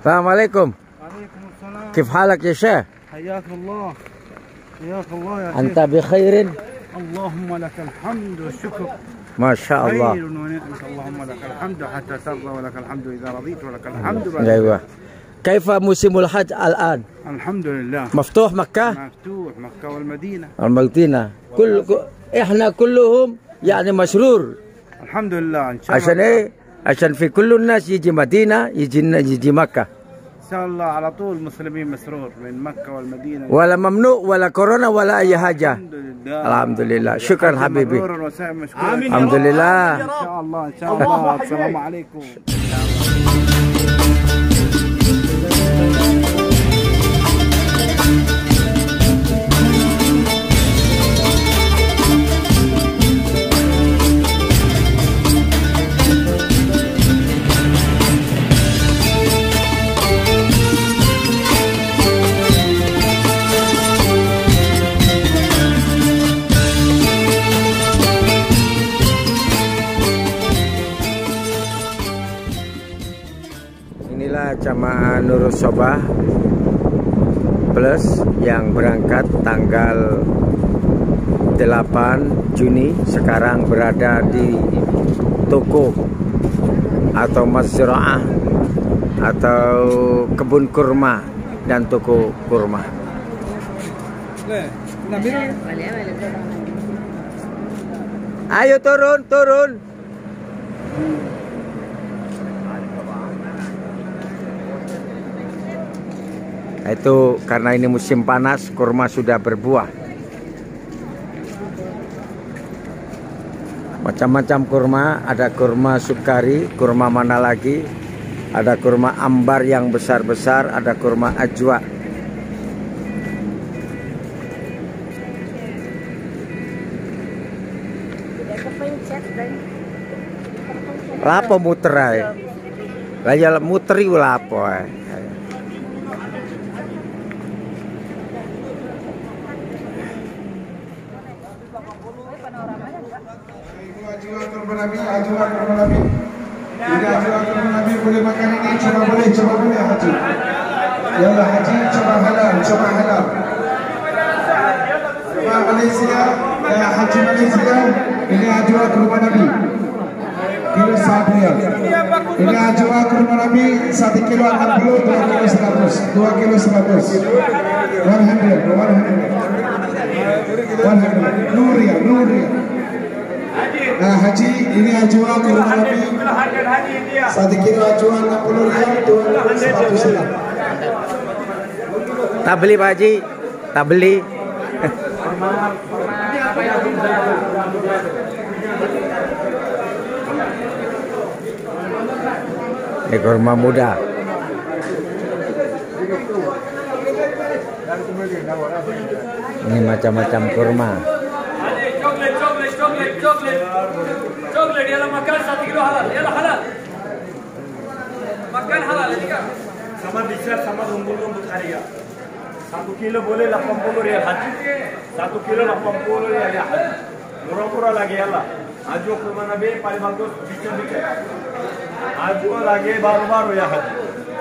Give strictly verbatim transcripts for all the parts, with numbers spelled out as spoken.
Assalamualaikum. Waalaikumsalam. كيف حالك يا شيخ؟ حياك الله. حياك الله يا أنت شيخ. بخير؟ اللهم لك الحمد والشكر. ما شاء الله. خير ونعمة. اللهم لك الحمد حتى ترضى ولك الحمد إذا رضيت ولك الحمد بعد. أيوة. كيف موسم الحج الآن؟ الحمد لله. مفتوح مكة؟ مفتوح مكة والمدينة. المدينة. كل إحنا كلهم يعني مسرور. الحمد لله إن شاء الله. عشان إيه؟ عشان في كل الناس يجي مدينة يجي يجي مكة. إن شاء الله على طول مسلمين مسرور من مكة والمدينة. ولا ممنوع ولا كورونا ولا أي حاجة. الحمد لله. الحمد لله. شكرا حبيبي. مبرور وسائل مشكورة. الحمد لله. إن شاء الله إن شاء الله. السلام عليكم. Inilah jamaah Nurus Sobah Plus yang berangkat tanggal delapan Juni, sekarang berada di toko atau mazra'ah atau kebun kurma dan toko kurma. Ayo turun, turun. Itu karena ini musim panas, kurma sudah berbuah. Macam-macam kurma, ada kurma sukari, kurma mana lagi, ada kurma ambar yang besar-besar, ada kurma ajwa. Lapo muter ae. Lah ya muteri lapo ae. Ajwa kurma Nabi, ajwa kurma Nabi. Tidak ajwa kurma Nabi boleh makan ini, coba boleh, coba boleh haji. Ya Allah haji, coba halal, coba halal. Coba Malaysia, ya haji Malaysia, ini ajwa kurma Nabi. Kilo satu ya. Ini ajwa kurma Nabi, satu kilo enam puluh, dua kilo seratus, dua kilo seratus. One hundred, one hundred. One hundred, Nuria, Nuria. Nah haji, ini ajwa kurma Nabi, satu kilo ajwa enam puluh rial, dua kilo seratus rial. Tak beli Pak Haji, tak beli. Ini kurma muda. Ini macam-macam kurma. Coklat, coklat, coklat, coklat, coklat. Dia makan satu kilo halal. Dia halal. Makan halal ini kan? Sama bisa sama rumput-rumput harga. Satu kilo boleh delapan puluh rial haji. Satu kilo delapan puluh rial ya haji. Murah-murah lagi ya lah. Ajwa kurma Nabi paling bagus bica-bica. Ajwa lagi baru-baru ya haji.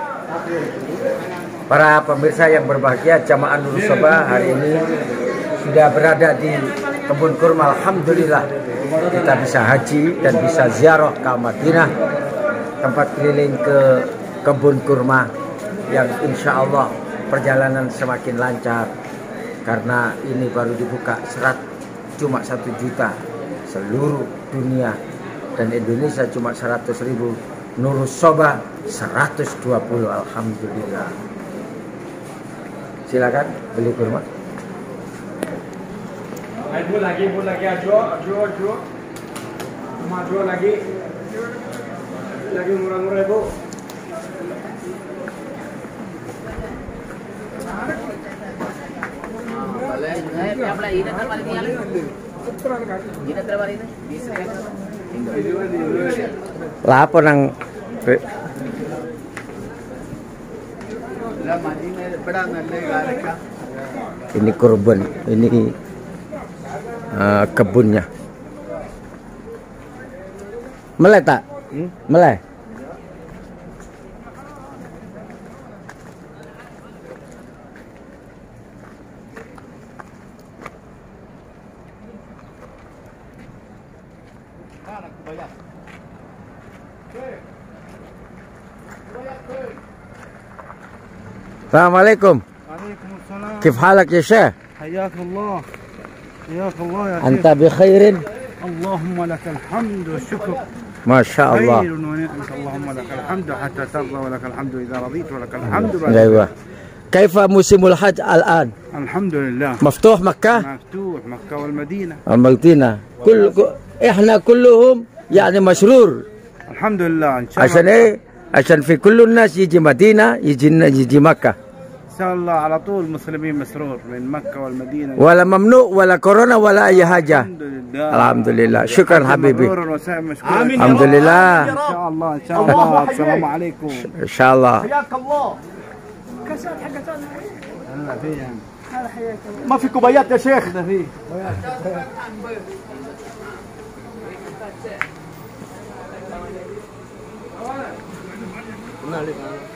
Para pemirsa yang berbahagia, jamaah Nurus Sobah hari ini sudah berada di kebun kurma. Alhamdulillah kita bisa haji dan bisa ziarah ke Madinah, tempat keliling ke kebun kurma yang insya Allah perjalanan semakin lancar karena ini baru dibuka serat cuma satu juta seluruh dunia dan Indonesia cuma seratus ribu, Nurus Sobah seratus dua puluh. Alhamdulillah. Silakan beli kurma. Ayo lagi, bu lagi ajwa, ajwa, ajwa. Cuma ajwa lagi. Lagi murah-murah bu. Lah apa nang ini kurban, ini uh, kebunnya. Meleh tak? Hmm? Meleh. Assalamualaikum. Waalaikumsalam. كيف حالك يا شيخ؟ حياك الله. حياك الله يا أنت شيخ. بخير؟ اللهم لك الحمد والشكر. ما شاء خير الله. ونعمة. اللهم لك الحمد حتى ترضى ولك الحمد إذا رضيت ولك الحمد بعد. أيوة. كيف موسم الحج الآن؟ الحمد لله. مفتوح مكة؟ مفتوح مكة والمدينة. المدينة. كل إحنا كلهم يعني مسرور. الحمد لله إن شاء الله. عشان إيه؟ عشان في كل الناس يجي مدينة يجي يجي مكة. إن شاء الله على طول مسلمين مسرور من مكة والمدينة. ولا ممنوع ولا كورونا ولا أي حاجة. الحمد لله. الحمد لله. شكرا حبيبي. مبرورا وسعيد مشكورا. آمين. الحمد لله. إن شاء الله إن شاء الله. السلام عليكم. إن شاء الله. حياك الله. كاسات حقتنا هلا فيها. هذا حياك الله. ما في كوبايات يا شيخ. هذا فيه. Nah, lihat.